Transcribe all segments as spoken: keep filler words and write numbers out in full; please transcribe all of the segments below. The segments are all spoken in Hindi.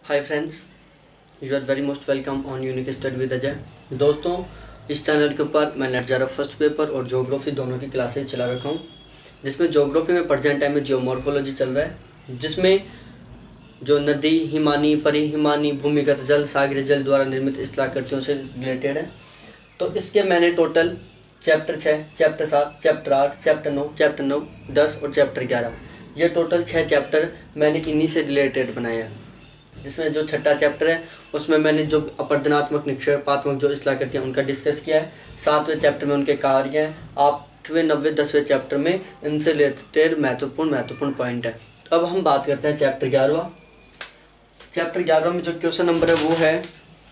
Hi friends, you are very most welcome on unique study with Ajay. दोस्तों, इस चैनल के ऊपर मैं नेट ज़ारा फर्स्ट पेपर और ज्योग्राफी दोनों की क्लासेज चला रखा हूँ, जिसमें ज्योग्राफी में प्रेजेंट टाइम में जियोमॉर्फोलॉजी चल रहा है, जिसमें जो नदी, हिमानी, परिहिमानी, भूमिगत जल, सागरीय जल द्वारा निर्मित स्थलाकृतियों से रिलेटेड है। तो इसके मैंने टोटल चैप्टर छः, चैप्टर सात, चैप्टर आठ, चैप्टर नौ, चैप्टर नौ, दस और चैप्टर ग्यारह, ये टोटल छः चैप्टर मैंने इन्हीं से रिलेटेड बनाए हैं। जिसमें जो छठा चैप्टर है उसमें मैंने जो अपरदनात्मक, निक्षेपात्मक जो स्थलाकृति हैं उनका डिस्कस किया है। सातवें चैप्टर में उनके कार्य हैं। आठवें, नब्बे, दसवें चैप्टर में इनसे रिलेटेड महत्वपूर्ण महत्वपूर्ण पॉइंट है। अब हम बात करते हैं चैप्टर ग्यारहवा। चैप्टर ग्यारहवा में जो क्वेश्चन नंबर है वो है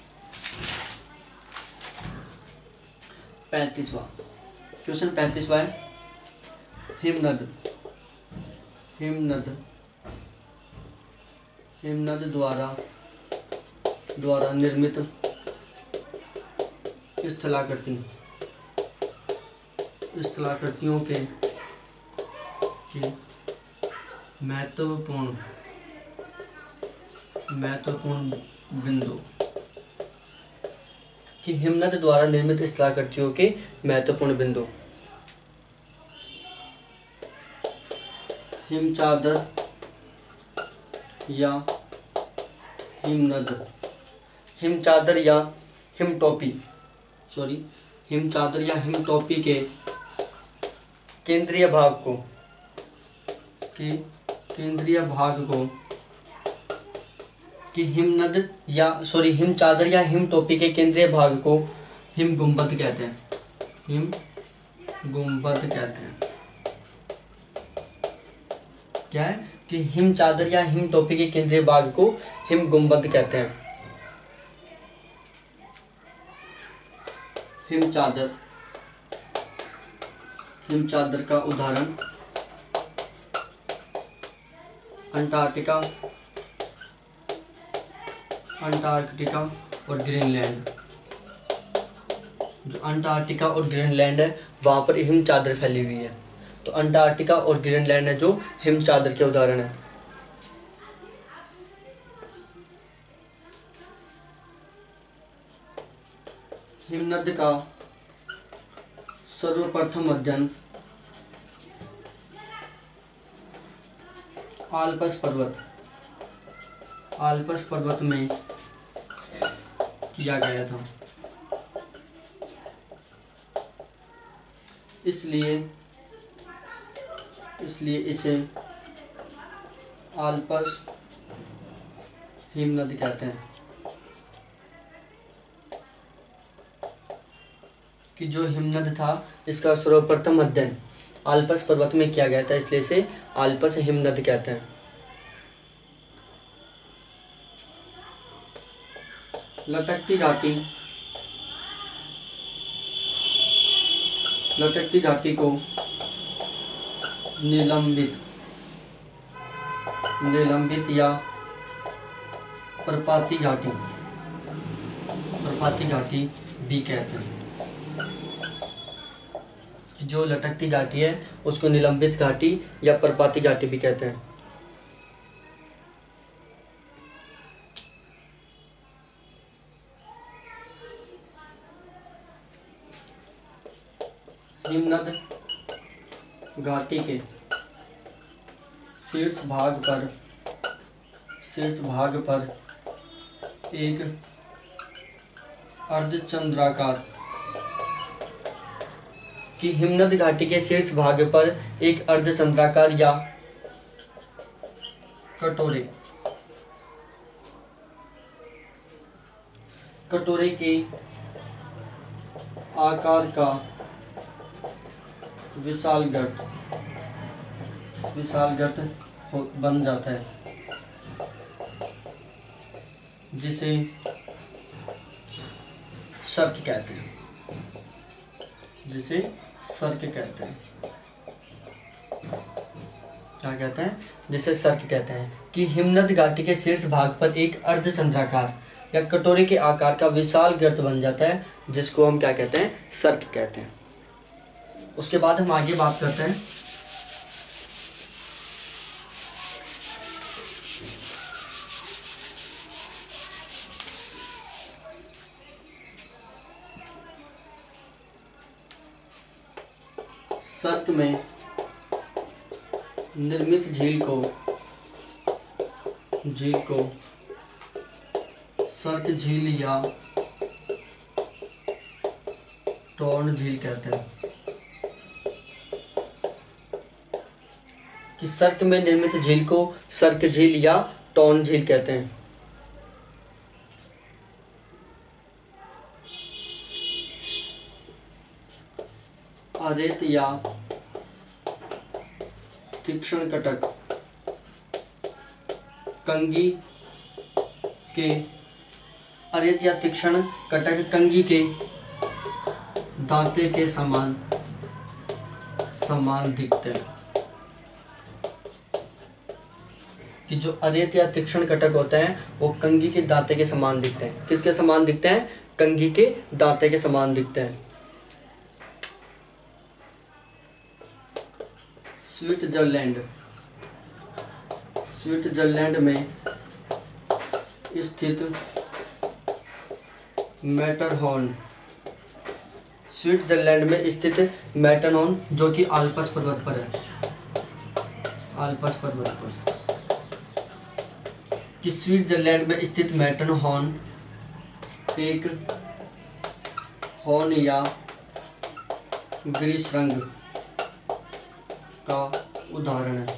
पैंतीसवा। क्वेश्चन पैंतीसवा है, हिमनद हिमनद हिमनद द्वारा द्वारा निर्मित स्थलाकृति स्थलाकृतियों के के महत्वपूर्ण महत्वपूर्ण बिंदु कि हिमनद द्वारा निर्मित स्थलाकृतियों के महत्वपूर्ण बिंदु। हिमचादर या हिमनद हिमचादर या हिमटोपी सॉरी हिमचादर या हिमटोपी के केंद्रीय भाग को के केंद्रीय भाग को कि हिमनद या सॉरी हिमचादर या हिमटोपी के केंद्रीय भाग को हिम गुंबद कहते हैं। हिम गुंबद कहते हैं। क्या है कि हिम चादर या हिम टोपी के केंद्रीय भाग को हिम गुंबद कहते हैं। हिम चादर हिम चादर का उदाहरण अंटार्कटिका अंटार्कटिका और ग्रीनलैंड। जो अंटार्कटिका और ग्रीनलैंड है वहां पर हिम चादर फैली हुई है। तो अंटार्कटिका और ग्रीनलैंड है जो हिम चादर के उदाहरण है। हिमनद का सर्वप्रथम अध्ययन आल्प्स पर्वत आल्प्स पर्वत में किया गया था। इसलिए इसलिए इसे आल्प्स हिमनद कहते हैं। कि जो हिमनद था इसका सर्वप्रथम अध्ययन आल्प्स पर्वत में किया गया था, इसलिए इसे आल्प्स हिमनद कहते हैं। लटकती घाटी लटकती घाटी को निलंबित निलंबित या पर्वती घाटी पर्वती घाटी भी कहते हैं। जो लटकती घाटी है उसको निलंबित घाटी या पर्वती घाटी भी कहते हैं। हिमनद घाटी के शीर्ष भाग पर शीर्ष भाग पर एक अर्धचंद्राकार कि हिमनद घाटी के शीर्ष भाग पर एक अर्धचंद्राकार या कटोरे कटोरे के आकार का विशाल गर्त विशाल गर्त बन जाता है, जिसे सर्क कहते हैं जिसे सर्क कहते हैं क्या कहते हैं जिसे सर्क कहते हैं। कि हिमनद घाटी के शीर्ष भाग पर एक अर्धचंद्राकार या कटोरे के आकार का विशाल गर्त बन जाता है, जिसको हम क्या कहते हैं, सर्क कहते हैं। उसके बाद हम आगे बात करते हैं सर्क में निर्मित झील को झील को सर्क झील या टॉर्न झील कहते हैं। कि सर्क में निर्मित झील को सर्क झील या टॉर्न झील कहते हैं। अरेत या तीक्ष्ण कटक कंघी के अरेत या तीक्ष्ण कटक कंघी के दांते के समान समान दिखते हैं। कि जो अरेत या तीक्ष्ण कटक होते हैं वो कंघी के दांते के समान दिखते हैं। किसके समान दिखते हैं? कंघी के दांते के समान दिखते हैं। स्विट्जरलैंड स्विट्जरलैंड में स्थित मैटरहॉर्न स्विट्जरलैंड में स्थित मैटरहॉर्न जो कि आल्प्स पर्वत पर है। आल्प्स पर्वत पर कि स्विट्जरलैंड में स्थित मैटरहॉर्न एक हॉर्न या गिरिशृंग का उदाहरण है।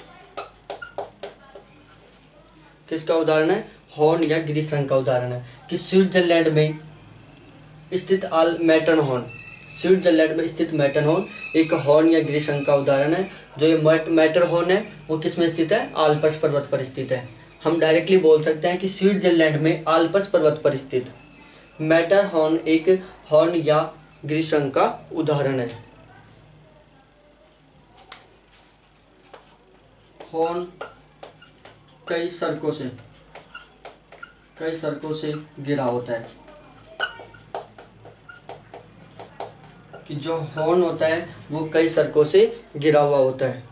किसका उदाहरण है? हॉर्न या गिरिशृंग का उदाहरण है। कि स्विट्जरलैंड में स्थित आल मैटरहॉर्न स्विट्जरलैंड में स्थित मैटरहॉर्न एक हॉर्न या गिरिशृंग का उदाहरण है। जो ये मैटरहॉर्न है वो किस में स्थित है? आल्प्स पर्वत पर स्थित है। हम डायरेक्टली बोल सकते हैं कि स्विट्जरलैंड में आल्प्स पर्वत पर स्थित मैटरहॉर्न एक हॉर्न या गिरिशृंग का उदाहरण है। हॉर्न कई सरकों से कई सरकों से घिरा होता है। कि जो हॉर्न होता है वो कई सरकों से घिरा हुआ होता है।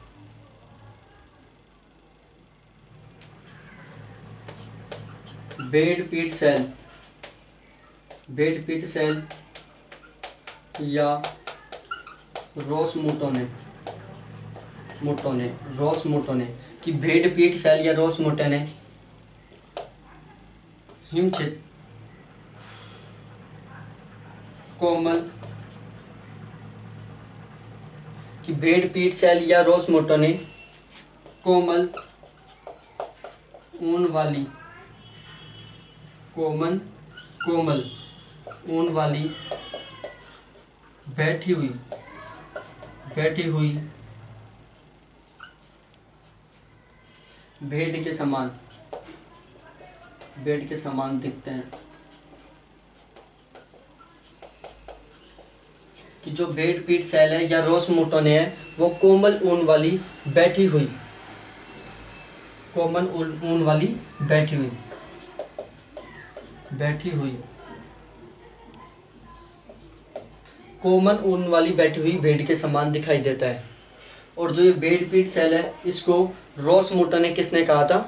बेड पीट सेल बेड पीट सेल या रोस मोटोने मोटोने रोस मोटोने कि भेड़ पीट सेल या रोस मोटोने हिम क्षेत्र कोमल कि भेड़ पीट सेल या रोस मोटोने कोमल ऊन वाली कोमल कोमल ऊन वाली बैठी हुई बैठी हुई भेड़ के समान भेड़ के समान दिखते हैं। कि जो भेड़ पीट सेल है या रोस मोटोने है वो कोमल ऊन वाली बैठी हुई कोमल ऊन वाली बैठी हुई बैठी हुई कोमल ऊन वाली बैठी हुई भेड़ के समान दिखाई देता है। और जो ये भेड़ पीट सेल है इसको रोस मोटोने किसने कहा था?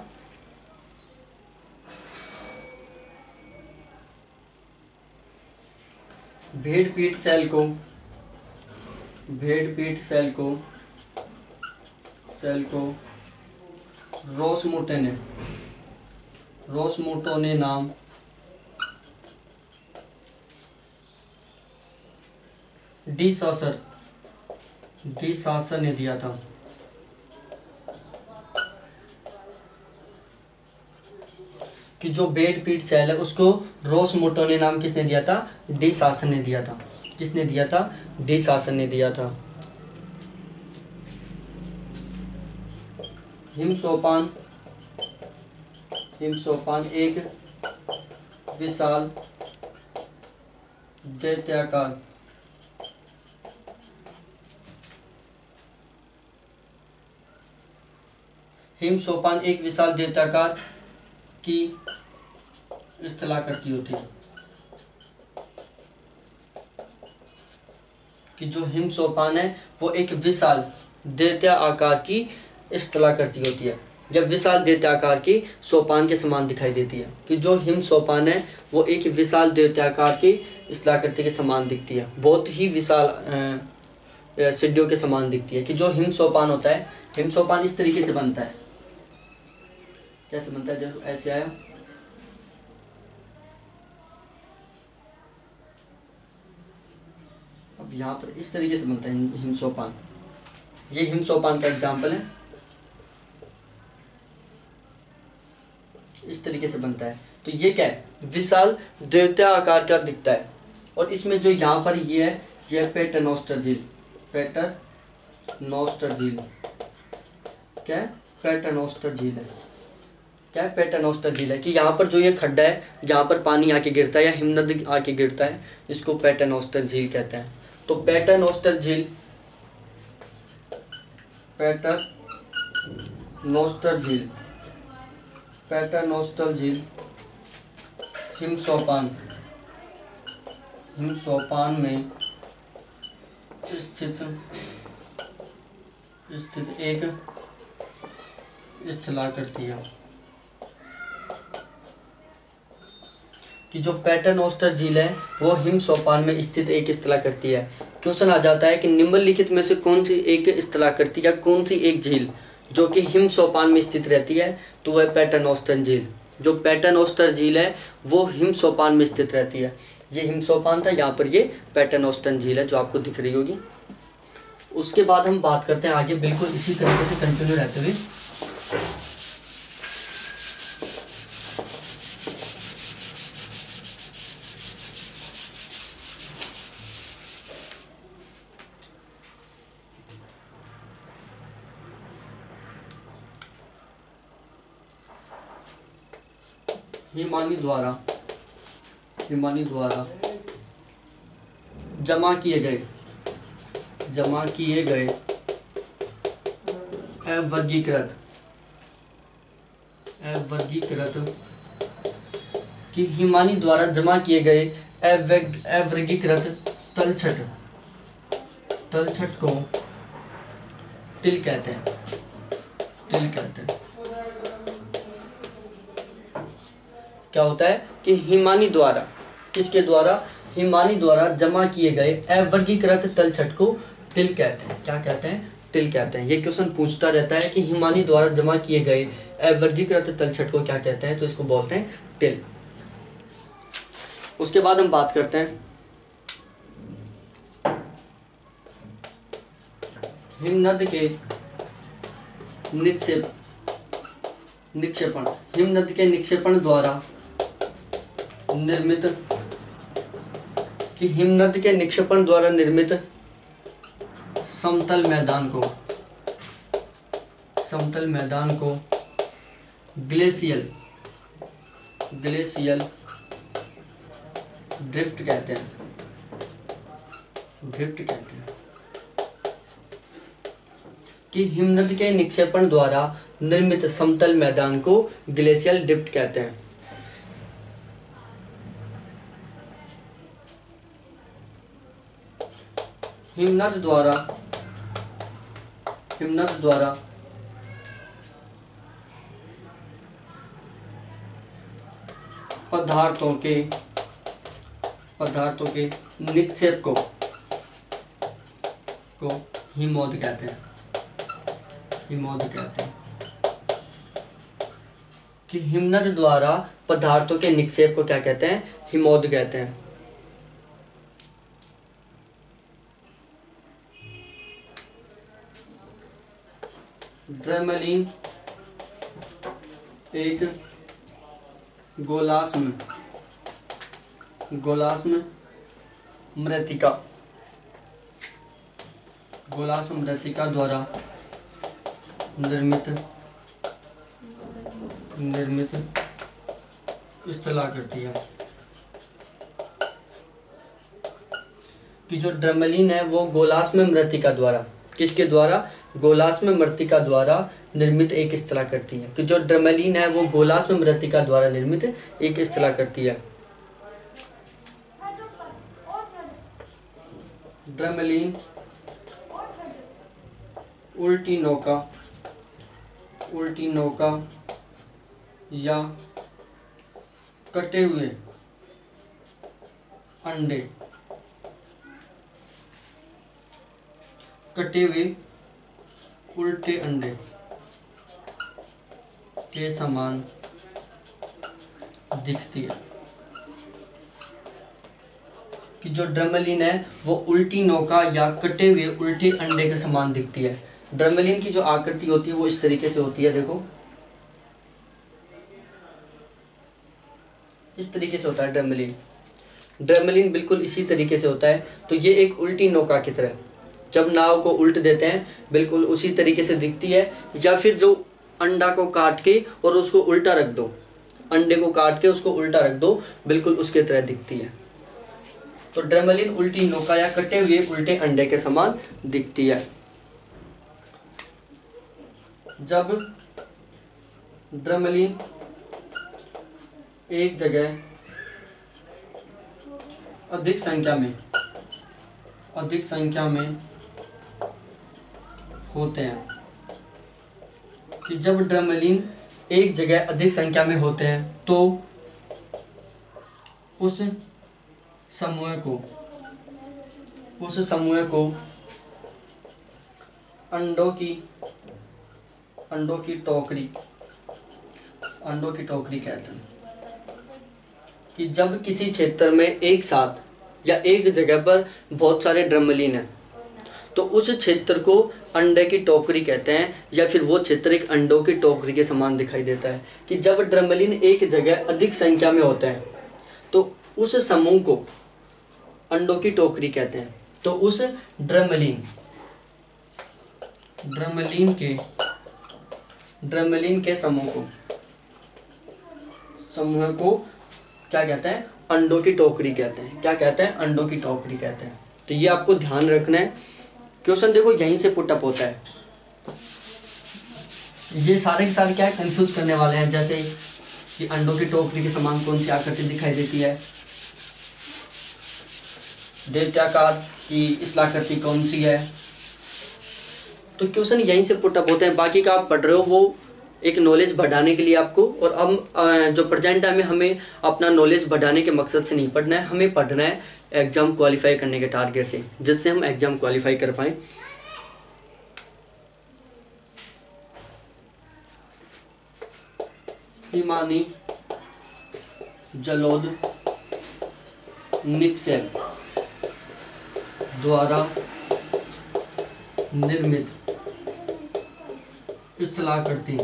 भेड़ पीट सेल को भेड़ पीट सेल को सेल को रोस मोटोने रोस मोटोने नाम डी सॉसर डी सॉसर ने दिया था। कि जो भेड़ पीट सेल है उसको रोस मोटोने नाम किसने दिया था? डी सॉसर ने दिया था। किसने दिया था? डी सॉसर ने दिया था। हिमसोपान हिमसोपान एक विशाल दैत्याकार हिमसोपान एक विशाल दैत्याकार की स्थलाकृति होती है। कि जो हिमसोपान है वो एक विशाल दैत्य आकार की स्थलाकृति होती है। जब विशाल दैत्य आकार की सोपान के समान दिखाई देती है। कि जो हिमसोपान है वो एक विशाल दैत्य आकार की स्थलाकृति के समान दिखती है। बहुत ही विशाल सीढ़ियों के समान दिखती है। कि जो हिम सोपान होता है, हिम सोपान इस तरीके से बनता है। कैसे बनता है? देखो ऐसे आया, अब यहाँ पर इस तरीके से बनता है हिम सोपान। ये हिम सोपान का एग्जाम्पल है, इस तरीके से बनता है। तो ये क्या है? विशाल द्वितीय आकार का दिखता है। और इसमें जो यहाँ पर ये है, ये पेटर्नोस्टर झील। पेटर्नोस्टर झील क्या है? पेटर्नोस्टर झील है। क्या है? पेटर्नोस्टर झील है। कि यहाँ पर जो ये खड्डा है जहाँ पर पानी आके गिरता है या हिमनद आके गिरता है, इसको पेटर्नोस्टर झील कहते हैं। तो पेटर्नोस्टर झील, पेटर्नोस्टर झील, पेटर्नोस्टर झील हिम सोपान, हिम सोपान में स्थित स्थित एक स्थलाकृति है। कि जो पेटर्नोस्टर झील है वो हिम सोपान में स्थित एक स्थलाकृति है। क्वेश्चन आ जाता है कि निम्नलिखित में से कौन सी एक स्थलाकृति या कौन सी एक झील जो कि हिम सोपान में स्थित रहती है, तो वह पेटर्नोस्टर झील। जो पेटर्नोस्टर झील है वो हिम सोपान में स्थित रहती है। ये हिम सोपान था, यहाँ पर ये पेटर्नोस्टर झील है जो आपको दिख रही होगी। उसके बाद हम बात करते हैं आगे, बिल्कुल इसी तरीके से कंटिन्यू रहते हुए। हिमानी द्वारा हिमानी द्वारा जमा किए गए जमा किए गए अवर्गीकृत अवर्गीकृत कि हिमानी द्वारा जमा किए गए अवर्गीकृत तलछट तलछट को टिल कहते हैं। टिल कहते हैं। क्या होता है कि हिमानी द्वारा, किसके द्वारा? हिमानी द्वारा जमा किए गए अवर्गीकृत तलछट को टिल कहते हैं। क्या कहते हैं? टिल कहते हैं। ये क्वेश्चन पूछता रहता है कि हिमानी द्वारा जमा किए गए अवर्गीकृत तलछट को क्या कहते हैं, तो इसको बोलते हैं टिल। उसके बाद हम बात करते हैं हिमनद के निक्षेप निक्षेपण हिमनद के निक्षेपण द्वारा निर्मित कि हिमनद के निक्षेपण द्वारा निर्मित समतल मैदान को समतल मैदान को ग्लेशियल ग्लेशियल ड्रिफ्ट कहते हैं। ड्रिफ्ट कहते हैं। कि हिमनद के निक्षेपण द्वारा निर्मित समतल मैदान को ग्लेशियल ड्रिफ्ट कहते हैं। हिमनद द्वारा हिमनद द्वारा पदार्थों के पदार्थों के निक्षेप को को हिमोद कहते हैं। हिमोद कहते हैं। कि हिमनद द्वारा पदार्थों के निक्षेप को क्या कहते हैं? हिमोद कहते हैं। ड्रेमलिन एक गोलाश्म गोलाश्म मृत्तिका गोलाश्म मृत्तिका द्वारा निर्मित निर्मित स्थलाकृति है। कि जो ड्रेमलिन है वो गोलाश्म मृत्तिका द्वारा, किसके द्वारा? गोलाश्म मृत्तिका द्वारा निर्मित एक स्थलाकृति है। कि जो ड्रेमलिन है वो गोलाश्म मृत्तिका द्वारा निर्मित एक स्थलाकृति है। ड्रेमलिन उल्टी नौका उल्टी नौका या कटे हुए अंडे कटे हुए उल्टे अंडे के समान दिखती है। कि जो ड्रमेलिन है वो उल्टी नौका या कटे हुए उल्टे अंडे के समान दिखती है। ड्रमेलिन की जो आकृति होती है वो इस तरीके से होती है, देखो इस तरीके से होता है ड्रमेलिन। ड्रमेलिन बिल्कुल इसी तरीके से होता है। तो ये एक उल्टी नौका की तरह, जब नाव को उल्ट देते हैं बिल्कुल उसी तरीके से दिखती है। या फिर जो अंडा को काट के और उसको उल्टा रख दो, अंडे को काट के उसको उल्टा रख दो, बिल्कुल उसके तरह दिखती है। तो ड्रमेलिन उल्टी नौका या कटे हुए उल्टे अंडे के समान दिखती है। जब ड्रमेलिन एक जगह अधिक संख्या में अधिक संख्या में होते हैं कि जब ड्रमेलिन एक जगह अधिक संख्या में होते हैं तो उस समूह को उस समूह को अंडों की अंडों की टोकरी अंडों की टोकरी कहते हैं। कि जब किसी क्षेत्र में एक साथ या एक जगह पर बहुत सारे ड्रमेलिन हैं तो उस क्षेत्र को अंडे की टोकरी कहते हैं, या फिर वो क्षेत्र एक अंडों की टोकरी के समान दिखाई देता है। कि जब ड्रमेलिन एक जगह अधिक संख्या में होते हैं तो उस समूह को अंडों की टोकरी कहते हैं। तो उस ड्रमेलिन ड्रमेलिन के ड्रमेलिन के समूह को समूह को क्या कहते हैं? अंडों की टोकरी कहते हैं। क्या कहते हैं? अंडों की टोकरी कहते हैं। तो ये आपको ध्यान रखना है। क्वेश्चन देखो यहीं से पुट अप होता है। ये सारे के सारे क्या है, कंफ्यूज करने वाले हैं। जैसे कि अंडों की टोकरी के समान कौन सी आकृति दिखाई देती है, दैत्याकार की इस्लाकृति कौन सी है। तो क्वेश्चन यहीं से पुट अप होते हैं। बाकी का आप पढ़ रहे हो वो एक नॉलेज बढ़ाने के लिए आपको, और अब जो प्रेजेंट टाइम में हमें अपना नॉलेज बढ़ाने के मकसद से नहीं पढ़ना है, हमें पढ़ना है एग्जाम क्वालिफाई करने के टारगेट से, जिससे हम एग्जाम क्वालिफाई कर पाए। हिमानी जलोद निक्षेप द्वारा निर्मित स्थलाकृति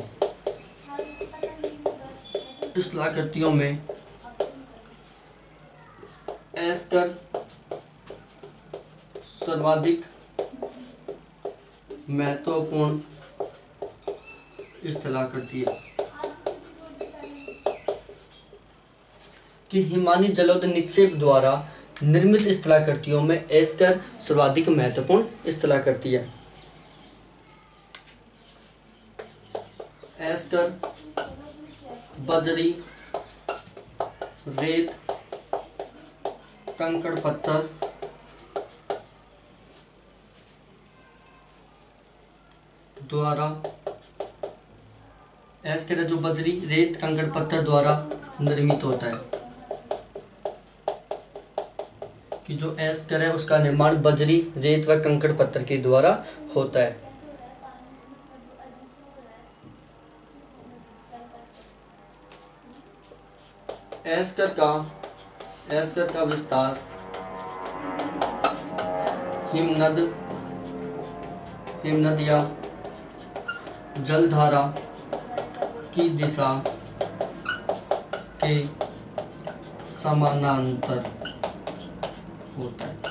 स्थलाकृतियों में एस्कर सर्वाधिक महत्वपूर्ण स्थलाकृति है। कि हिमानी जलोद निक्षेप द्वारा निर्मित स्थलाकृतियों में एस्कर सर्वाधिक महत्वपूर्ण स्थलाकृति है। एस्कर बजरी, रेत, कंकड़ पत्थर द्वारा एस्कर जो बजरी, रेत, कंकड़ पत्थर द्वारा निर्मित होता है। कि जो एस्कर है उसका निर्माण बजरी, रेत व कंकड़ पत्थर के द्वारा होता है। एस्कर का एस्कर का विस्तार हिमनद हिमनद या जलधारा की दिशा के समानांतर होता है।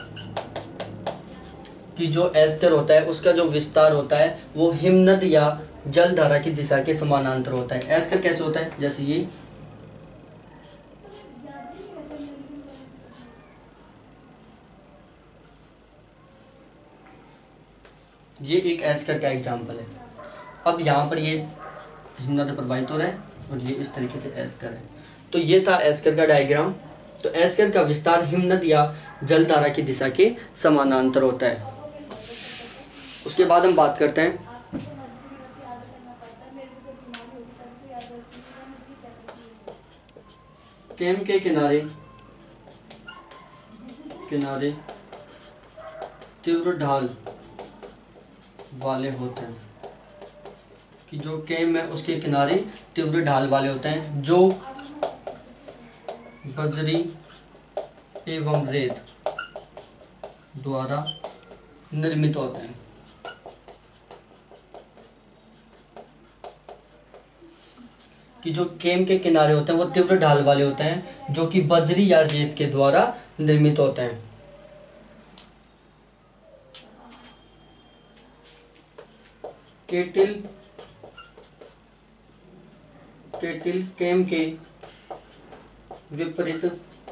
कि जो एस्कर होता है उसका जो विस्तार होता है वो हिमनद या जलधारा की दिशा के समानांतर होता है। एस्कर कैसे होता है? जैसे ये ये एक एस्कर का एग्जाम्पल है। अब यहाँ पर ये हिमनद प्रवाहित हो रहा है और ये इस तरीके से एस्कर है। तो ये था एस्कर का डायग्राम। तो एस्कर का विस्तार हिमनद या जलधारा की दिशा के समानांतर होता है। उसके बाद हम बात करते हैं कैम के किनारे किनारे तीव्र ढाल वाले होते हैं, कि जो केम है उसके किनारे तीव्र ढाल वाले होते हैं, जो बजरी एवं रेत द्वारा निर्मित होते हैं। कि जो केम के किनारे होते हैं वो तीव्र ढाल वाले होते हैं, जो कि बजरी या रेत के द्वारा निर्मित होते हैं। केटिल केटिल केम के विपरीत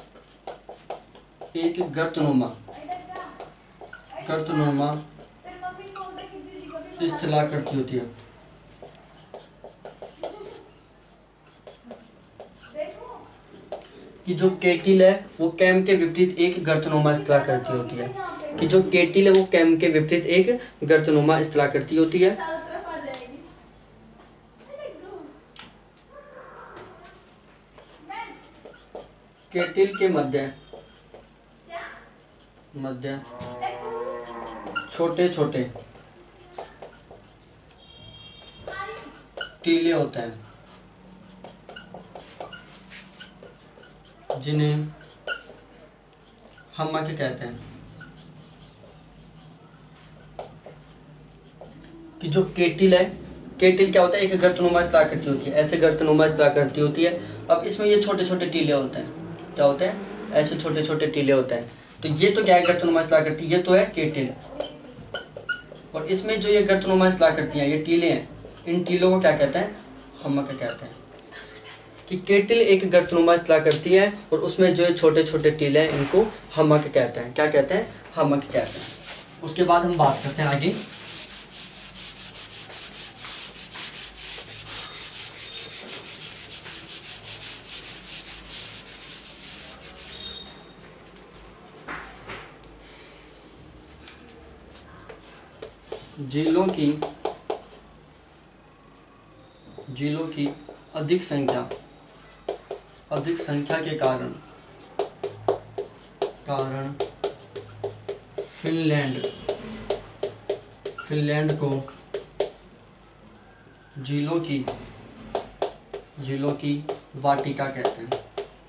एक गर्तनुमा गर्तनुमा स्थलाकृति होती है। कि जो केटिल है वो कैम के विपरीत एक गर्तनुमा स्थलाकृति होती है। कि जो केटिल है वो कैम के विपरीत एक गर्तनुमा स्थलाकृति होती है। केटिल के मध्य मध्य छोटे छोटे टीले होते हैं, जिन्हें हमक कहते हैं। कि जो केटिल है, केटिल क्या होता है, एक गर्तनुमा स्थलाकृति होती है, ऐसे गर्तनुमा स्थलाकृति होती है। अब इसमें ये छोटे छोटे टीले होते हैं, क्या होते हैं, ऐसे छोटे छोटे टीले होते हैं। तो ये तो क्या है, गर्तनुमा स्थलाकृति, ये तो है केटिल। और इसमें जो ये गर्तनुमा स्थलाकृतियां, ये टीले हैं, इन टीलों को क्या कहते हैं, हमक कहते हैं। कि केटिल एक गर्तनुमा स्थलाकृति है और उसमें जो छोटे छोटे टीले हैं इनको हमक कहते हैं। क्या कहते हैं, हमक कहते हैं। उसके बाद हम बात करते हैं आगे। झीलों की झीलों की अधिक संख्या अधिक संख्या के कारण कारण फिनलैंड फिनलैंड को झीलों की झीलों की वाटिका कहते हैं।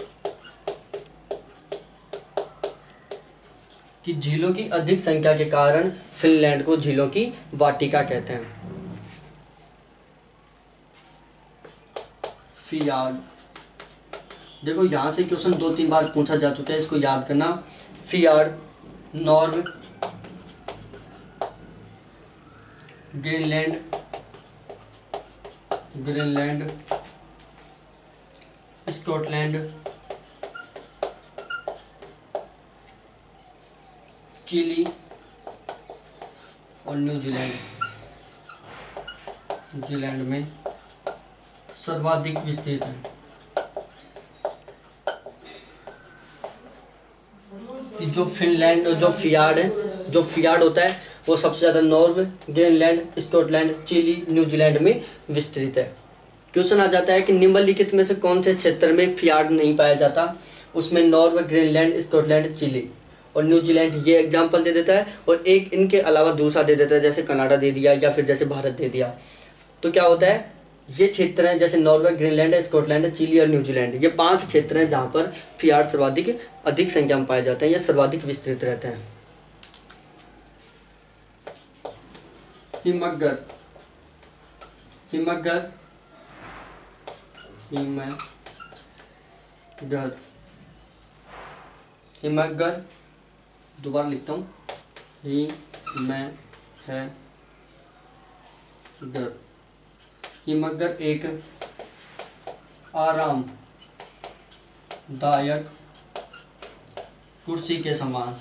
कि झीलों की अधिक संख्या के कारण फिनलैंड को झीलों की वाटिका कहते हैं। फियार्ड, देखो यहां से क्वेश्चन दो तीन बार पूछा जा चुका है, इसको याद करना। Fjord, Norway, Greenland Greenland Scotland, Chile और न्यूजीलैंड न्यूजीलैंड में सर्वाधिक विस्तृत है। कि जो फिनलैंड जो फियार्ड है जो फियार्ड होता है वो सबसे ज़्यादा Norway, Greenland, Scotland, Chile, New Zealand में विस्तृत है। क्वेश्चन आ जाता है कि निम्नलिखित में से कौन से क्षेत्र में फियार्ड नहीं पाया जाता, उसमें नॉर्वे, ग्रीनलैंड, स्कॉटलैंड, चिली और न्यूजीलैंड ये एग्जाम्पल दे देता है, और एक इनके अलावा दूसरा दे देता है, जैसे कनाडा दे दिया या फिर जैसे भारत दे दिया। तो क्या होता है, ये क्षेत्र हैं जैसे नॉर्वे, ग्रीनलैंड, स्कॉटलैंड, चिली और न्यूजीलैंड, ये पांच क्षेत्र हैं जहां पर फियार्ड सर्वाधिक अधिक संख्या में पाए जाते हैं, ये सर्वाधिक विस्तृत रहते हैं। हिमगर हिमगर हिमगर हिमगर दोबारा लिखता हूँ, ही मैं है गर हिमगर एक आरामदायक कुर्सी के समान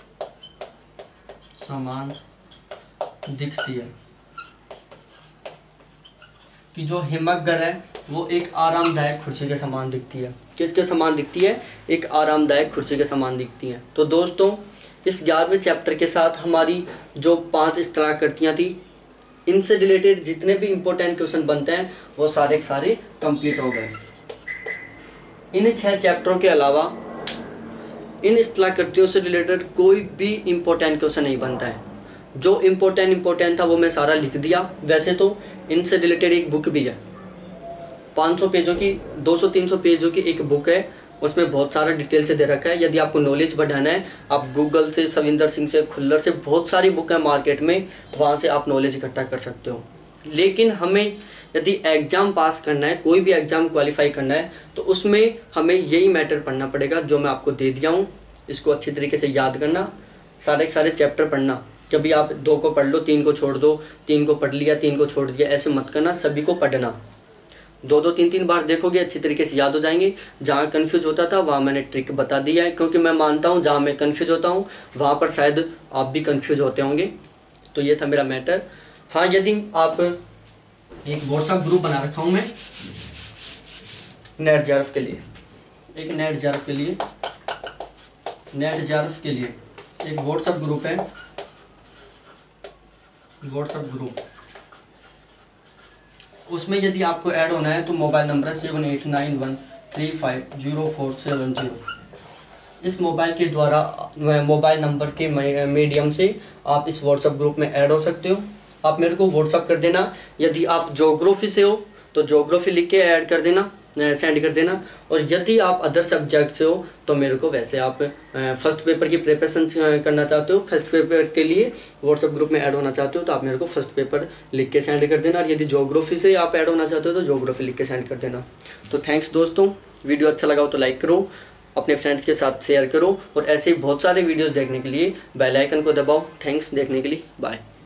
समान दिखती है। कि जो हिमगर है वो एक आरामदायक कुर्सी के समान दिखती है। किसके समान दिखती है, एक आरामदायक कुर्सी के समान दिखती है। तो दोस्तों इस ग्यारहवें चैप्टर के साथ हमारी जो पांच स्थलाकृतियाँ थी, इनसे रिलेटेड जितने भी इम्पोर्टेंट क्वेश्चन बनते हैं वो सारे के सारे कंप्लीट हो गए। इन छह चैप्टरों के अलावा इन स्थलाकृतियों से रिलेटेड कोई भी इम्पोर्टेंट क्वेश्चन नहीं बनता है। जो इम्पोर्टेंट इम्पोर्टेंट था वो मैं सारा लिख दिया। वैसे तो इनसे रिलेटेड एक बुक भी है, पाँच सौ पेजों की, दो सौ तीन सौ पेजों की एक बुक है, उसमें बहुत सारा डिटेल से दे रखा है। यदि आपको नॉलेज बढ़ाना है, आप गूगल से, सविंदर सिंह से, खुल्लर से, बहुत सारी बुक है मार्केट में, वहाँ से आप नॉलेज इकट्ठा कर सकते हो। लेकिन हमें यदि एग्ज़ाम पास करना है, कोई भी एग्ज़ाम क्वालिफाई करना है, तो उसमें हमें यही मैटर पढ़ना पड़ेगा जो मैं आपको दे दिया हूँ। इसको अच्छी तरीके से याद करना, सारे के सारे चैप्टर पढ़ना। कभी आप दो को पढ़ लो, तीन को छोड़ दो, तीन को पढ़ लिया, तीन को छोड़ दिया, ऐसे मत करना, सभी को पढ़ना। दो दो तीन तीन बार देखोगे, अच्छी तरीके से याद हो जाएंगे। जहाँ कन्फ्यूज होता था वहाँ मैंने ट्रिक बता दिया है, क्योंकि मैं मानता हूँ जहाँ मैं कन्फ्यूज होता हूँ वहाँ पर शायद आप भी कन्फ्यूज होते होंगे। तो ये था मेरा मैटर। हाँ, यदि आप एक व्हाट्सएप ग्रुप बना रखा हूँ मैं नेट जेआरएफ के लिए, एक नेट जेआरएफ के लिए नेट जेआरएफ के लिए एक व्हाट्सएप ग्रुप है, व्हाट्सएप ग्रुप। उसमें यदि आपको ऐड होना है तो मोबाइल नंबर है seven eight nine one three five zero four seven zero. इस मोबाइल के द्वारा, मोबाइल नंबर के मीडियम से आप इस व्हाट्सएप ग्रुप में ऐड हो सकते हो। आप मेरे को व्हाट्सएप कर देना। यदि आप ज्योग्राफी से हो तो ज्योग्राफी लिख के ऐड कर देना, सेंड कर देना। और यदि आप अदर सब्जेक्ट से हो तो मेरे को, वैसे आप फर्स्ट पेपर की प्रिपरेशन करना चाहते हो, फर्स्ट पेपर के लिए व्हाट्सएप ग्रुप में ऐड होना चाहते हो, तो आप मेरे को फर्स्ट पेपर लिख के सेंड कर देना। और यदि ज्योग्राफी से आप ऐड होना चाहते हो तो ज्योग्राफी लिख के सेंड कर देना। तो थैंक्स दोस्तों, वीडियो अच्छा लगा हो तो लाइक करो, अपने फ्रेंड्स के साथ शेयर करो, और ऐसे ही बहुत सारे वीडियोज़ देखने के लिए बेल आइकन को दबाओ। थैंक्स देखने के लिए, बाय।